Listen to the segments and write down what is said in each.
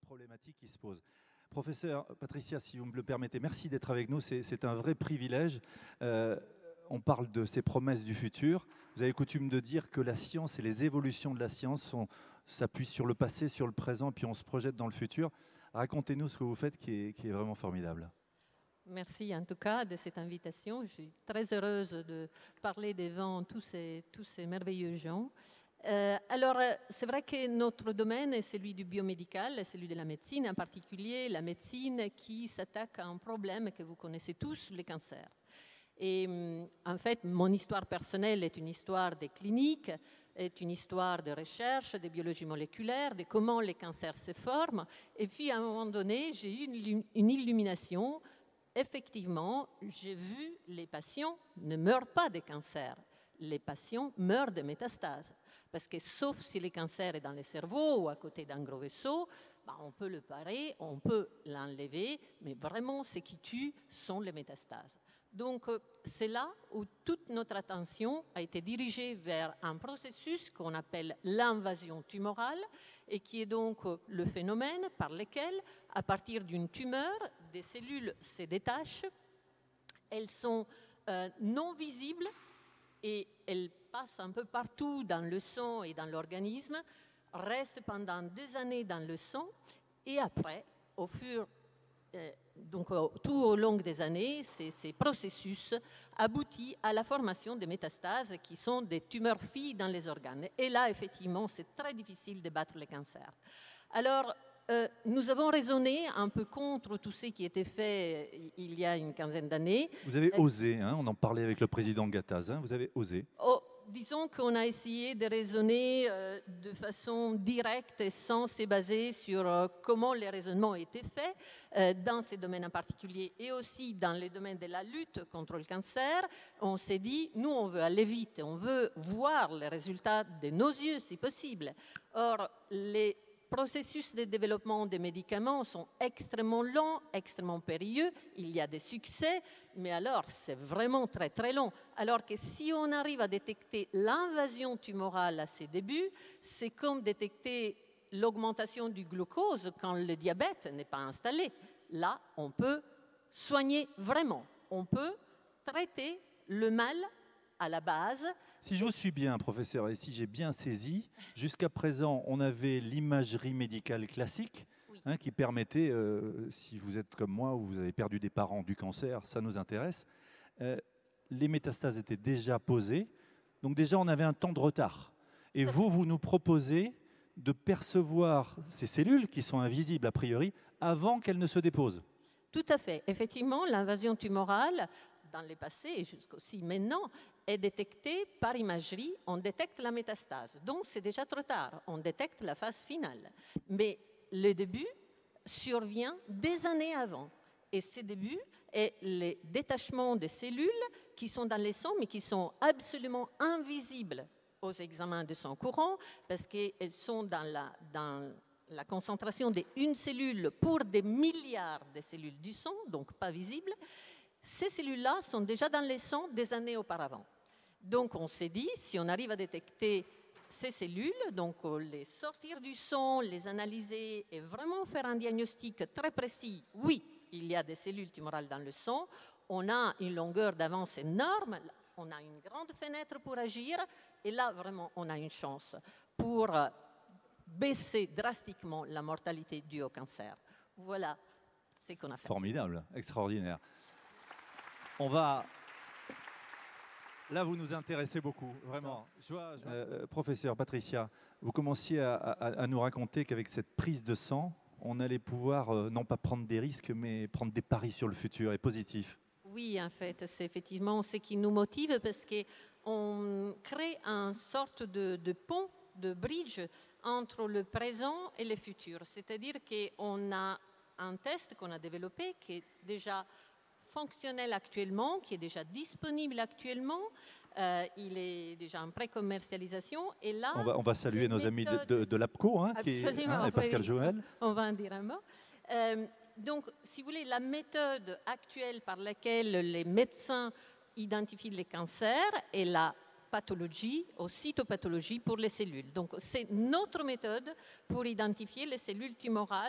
problématique qui se pose. Professeur Patricia, si vous me le permettez, merci d'être avec nous, c'est un vrai privilège. On parle de ces promesses du futur. Vous avez coutume de dire que la science et les évolutions de la science s'appuient sur le passé, sur le présent, puis on se projette dans le futur. Racontez-nous ce que vous faites qui est vraiment formidable. Merci en tout cas de cette invitation. Je suis très heureuse de parler devant tous ces merveilleux gens. Alors, c'est vrai que notre domaine est celui du biomédical, celui de la médecine, en particulier la médecine qui s'attaque à un problème que vous connaissez tous, les cancers. Et en fait, mon histoire personnelle est une histoire des cliniques, est une histoire de recherche, de biologie moléculaire, de comment les cancers se forment. Et puis, à un moment donné, j'ai eu une illumination. Effectivement, j'ai vu les patients ne meurent pas de cancer. Les patients meurent de métastases. Parce que sauf si le cancer est dans le cerveau ou à côté d'un gros vaisseau, on peut le parer, on peut l'enlever, mais vraiment ce qui tue sont les métastases. Donc c'est là où toute notre attention a été dirigée vers un processus qu'on appelle l'invasion tumorale et qui est donc le phénomène par lequel, à partir d'une tumeur, des cellules se détachent, elles sont non visibles et elles passent un peu partout dans le sang et dans l'organisme, restent pendant des années dans le sang et après, tout au long des années, ces processus aboutissent à la formation des métastases qui sont des tumeurs filles dans les organes. Et là, effectivement, c'est très difficile de battre le cancer. Alors, nous avons raisonné un peu contre tout ce qui était fait il y a une quinzaine d'années. Vous avez osé, hein, on en parlait avec le président Gattaz, hein, vous avez osé. Disons qu'on a essayé de raisonner de façon directe et sans se baser sur comment les raisonnements étaient faits dans ces domaines en particulier et aussi dans les domaines de la lutte contre le cancer. On s'est dit, nous, on veut aller vite, on veut voir les résultats de nos yeux, si possible. Or, les processus de développement des médicaments sont extrêmement longs, extrêmement périlleux. Il y a des succès, mais alors c'est vraiment très très long. Alors que si on arrive à détecter l'invasion tumorale à ses débuts, c'est comme détecter l'augmentation du glucose quand le diabète n'est pas installé. Là, on peut soigner vraiment. On peut traiter le mal à la base. Si je vous suis bien, professeur, et si j'ai bien saisi, jusqu'à présent, on avait l'imagerie médicale classique, oui, hein, qui permettait, si vous êtes comme moi ou vous avez perdu des parents du cancer, ça nous intéresse, les métastases étaient déjà posées, donc déjà on avait un temps de retard. Et vous nous proposez de percevoir ces cellules qui sont invisibles a priori avant qu'elles ne se déposent. Tout à fait. Effectivement, l'invasion tumorale, dans le passé et jusqu'aussi maintenant, est détectée par imagerie. On détecte la métastase. Donc, c'est déjà trop tard. On détecte la phase finale. Mais le début survient des années avant. Et ce début est le détachement des cellules qui sont dans les sangs, mais qui sont absolument invisibles aux examens de sang courant parce qu'elles sont dans la concentration d'une cellule pour des milliards de cellules du sang, donc pas visibles. Ces cellules-là sont déjà dans les sangs des années auparavant. Donc on s'est dit, si on arrive à détecter ces cellules, donc les sortir du sang, les analyser et vraiment faire un diagnostic très précis, oui, il y a des cellules tumorales dans le sang, on a une longueur d'avance énorme, on a une grande fenêtre pour agir, et là vraiment on a une chance pour baisser drastiquement la mortalité due au cancer. Voilà ce qu'on a fait. Formidable, extraordinaire. On va... Là, vous nous intéressez beaucoup, vraiment. Professeur Patricia, vous commenciez à nous raconter qu'avec cette prise de sang, on allait pouvoir non pas prendre des risques, mais prendre des paris sur le futur et positifs. Oui, en fait, c'est effectivement ce qui nous motive parce qu'on crée une sorte de pont, de bridge entre le présent et le futur. C'est-à-dire qu'on a un test qu'on a développé qui est déjà fonctionnel actuellement, qui est déjà disponible actuellement. Il est déjà en pré-commercialisation. Et là, on va saluer nos amis de l'APCO, hein, qui est, et Pascal Joël. On va en dire un mot. Donc, si vous voulez, la méthode actuelle par laquelle les médecins identifient les cancers est la pathologie, ou cytopathologie pour les cellules. Donc, c'est notre méthode pour identifier les cellules tumorales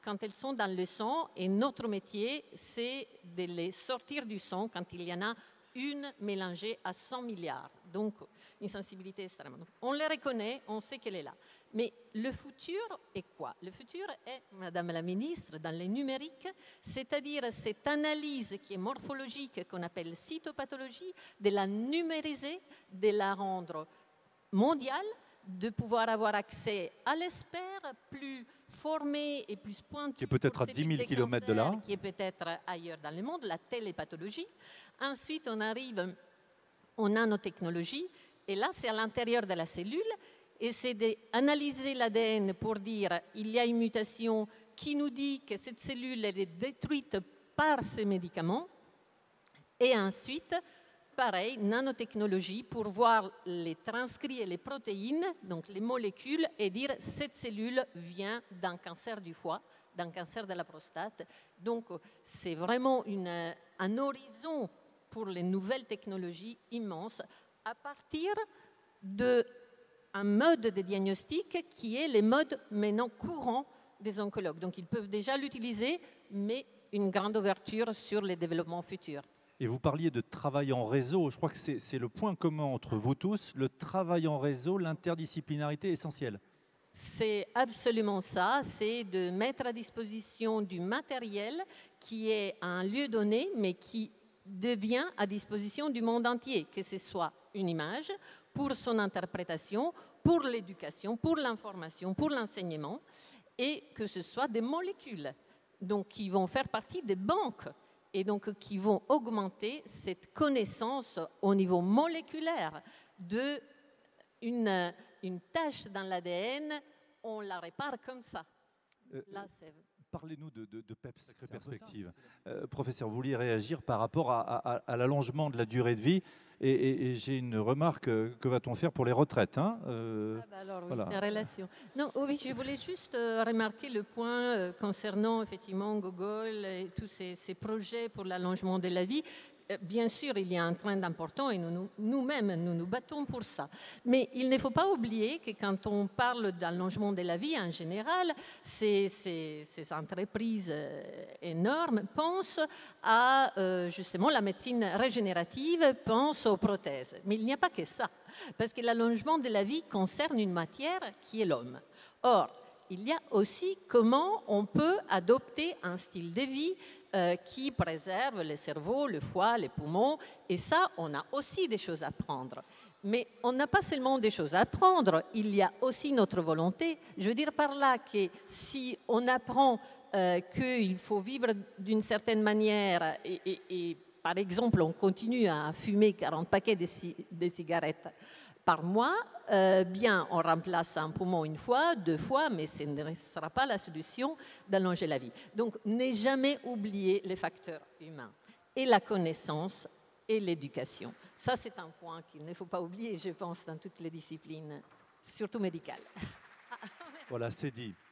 quand elles sont dans le sang, et notre métier, c'est de les sortir du sang quand il y en a une mélangée à 100 milliards. Donc, une sensibilité extrême. Donc, on les reconnaît, on sait qu'elle est là. Mais le futur est quoi? Le futur est, Madame la Ministre, dans les numériques, c'est-à-dire cette analyse qui est morphologique, qu'on appelle cytopathologie, de la numériser, de la rendre mondiale, de pouvoir avoir accès à l'expert plus formé et plus pointu. Qui est peut-être à 10 000 km de là. Qui est peut-être ailleurs dans le monde, la télépathologie. Ensuite, on arrive aux nanotechnologies, et là, c'est à l'intérieur de la cellule, et c'est d'analyser l'ADN pour dire il y a une mutation qui nous dit que cette cellule elle est détruite par ces médicaments, et ensuite, pareil, nanotechnologie pour voir les transcrits et les protéines, donc les molécules, et dire cette cellule vient d'un cancer du foie, d'un cancer de la prostate. Donc, c'est vraiment un horizon pour les nouvelles technologies immense à partir d'un mode de diagnostic qui est le mode maintenant courant des oncologues. Donc, ils peuvent déjà l'utiliser, mais une grande ouverture sur les développements futurs. Et vous parliez de travail en réseau. Je crois que c'est le point commun entre vous tous. Le travail en réseau, l'interdisciplinarité est essentielle. C'est absolument ça. C'est de mettre à disposition du matériel qui est à un lieu donné, mais qui devient à disposition du monde entier, que ce soit une image pour son interprétation, pour l'éducation, pour l'information, pour l'enseignement, et que ce soit des molécules donc, qui vont faire partie des banques et donc qui vont augmenter cette connaissance au niveau moléculaire d'une tâche dans l'ADN, on la répare comme ça. Là, parlez-nous de PEPS, sacrée perspective. Professeur, vous vouliez réagir par rapport à l'allongement de la durée de vie et j'ai une remarque, que va-t-on faire pour les retraites alors oui, voilà. C'est en relation. Non, oui, je voulais juste remarquer le point concernant effectivement Google et tous ces projets pour l'allongement de la vie. Bien sûr, il y a un trend important et nous-mêmes, nous nous battons pour ça. Mais il ne faut pas oublier que quand on parle d'allongement de la vie en général, ces entreprises énormes pensent à justement la médecine régénérative, pensent aux prothèses. Mais il n'y a pas que ça, parce que l'allongement de la vie concerne une matière qui est l'homme. Or, il y a aussi comment on peut adopter un style de vie qui préserve le cerveau, le foie, les poumons. Et ça, on a aussi des choses à apprendre. Mais on n'a pas seulement des choses à apprendre, il y a aussi notre volonté. Je veux dire par là que si on apprend qu'il faut vivre d'une certaine manière et par exemple, on continue à fumer 40 paquets de cigarettes par mois, bien, on remplace un poumon une fois, 2 fois, mais ce ne sera pas la solution d'allonger la vie. Donc, ne jamais oublier les facteurs humains et la connaissance et l'éducation. Ça, c'est un point qu'il ne faut pas oublier, je pense, dans toutes les disciplines, surtout médicales. Voilà, c'est dit.